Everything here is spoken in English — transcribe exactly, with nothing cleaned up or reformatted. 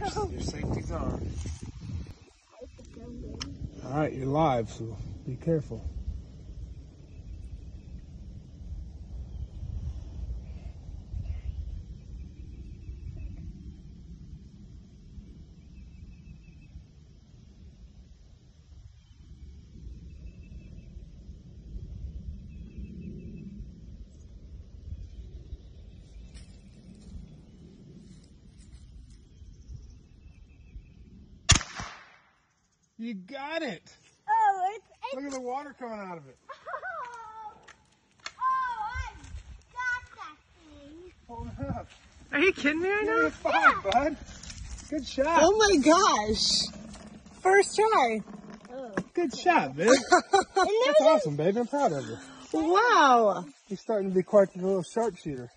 your, your safety's on. All right, you're live, so be careful. You got it! Oh, it's, it's... Look at the water coming out of it. Oh, oh I got that thing. Hold it up. Are you kidding me right now? You're fine, yeah. Bud. Good shot. Oh my gosh. First try. Oh. Good shot, babe. That's awesome, babe. I'm proud of you. Wow. You're starting to be quite a little sharpshooter.